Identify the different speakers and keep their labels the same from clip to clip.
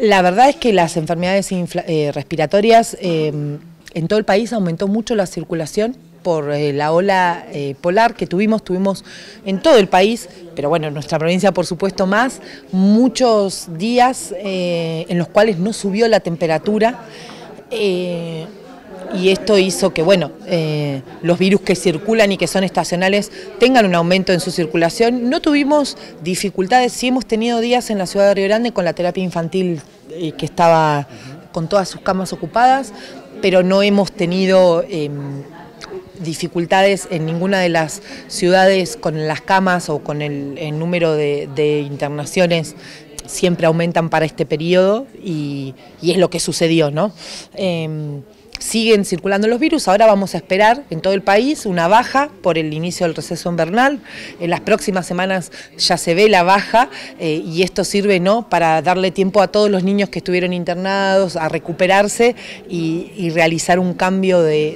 Speaker 1: La verdad es que las enfermedades respiratorias en todo el país aumentó mucho la circulación por la ola polar que tuvimos en todo el país, pero bueno, en nuestra provincia por supuesto más, muchos días en los cuales no subió la temperatura. Y esto hizo que, bueno, los virus que circulan y que son estacionales tengan un aumento en su circulación. No tuvimos dificultades, sí hemos tenido días en la ciudad de Río Grande con la terapia infantil que estaba con todas sus camas ocupadas, pero no hemos tenido dificultades en ninguna de las ciudades con las camas o con el número de internaciones. Siempre aumentan para este periodo y es lo que sucedió, ¿no? Siguen circulando los virus, ahora vamos a esperar en todo el país una baja por el inicio del receso invernal. En las próximas semanas ya se ve la baja y esto sirve, ¿no?, para darle tiempo a todos los niños que estuvieron internados a recuperarse y realizar un cambio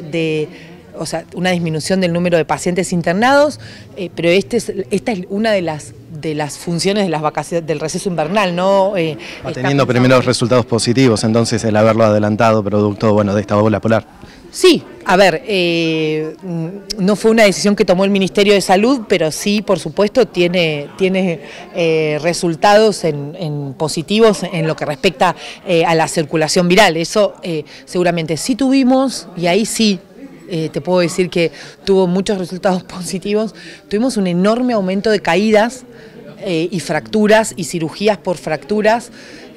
Speaker 1: o sea, una disminución del número de pacientes internados, pero esta es una de las funciones de las vacaciones del receso invernal, ¿no?
Speaker 2: Va teniendo primeros resultados positivos, entonces, el haberlo adelantado, producto, bueno, de esta ola polar.
Speaker 1: Sí, a ver, no fue una decisión que tomó el Ministerio de Salud, pero sí, por supuesto, tiene resultados positivos en lo que respecta a la circulación viral. Eso seguramente sí tuvimos, y ahí sí, te puedo decir que tuvo muchos resultados positivos. Tuvimos un enorme aumento de caídas y fracturas y cirugías por fracturas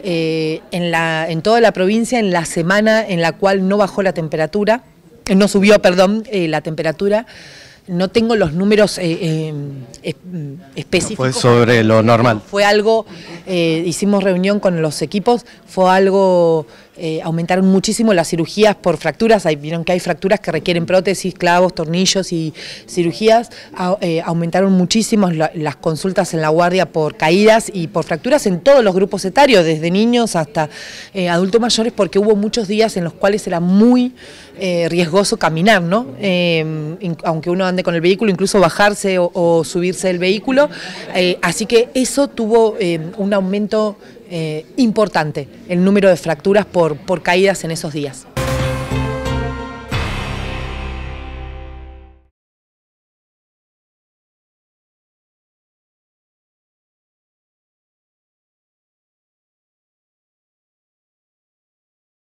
Speaker 1: en toda la provincia en la semana en la cual no bajó la temperatura, no subió, perdón, la temperatura. No tengo los números específicos.
Speaker 2: Fue sobre lo normal.
Speaker 1: Fue algo, hicimos reunión con los equipos, fue algo, aumentaron muchísimo las cirugías por fracturas. Vieron que hay fracturas que requieren prótesis, clavos, tornillos y cirugías. Aumentaron muchísimo las consultas en la guardia por caídas y por fracturas en todos los grupos etarios, desde niños hasta adultos mayores, porque hubo muchos días en los cuales era muy riesgoso caminar, ¿no? Aunque uno ande con el vehículo, incluso bajarse o subirse del vehículo, así que eso tuvo un aumento importante, el número de fracturas por caídas en esos días.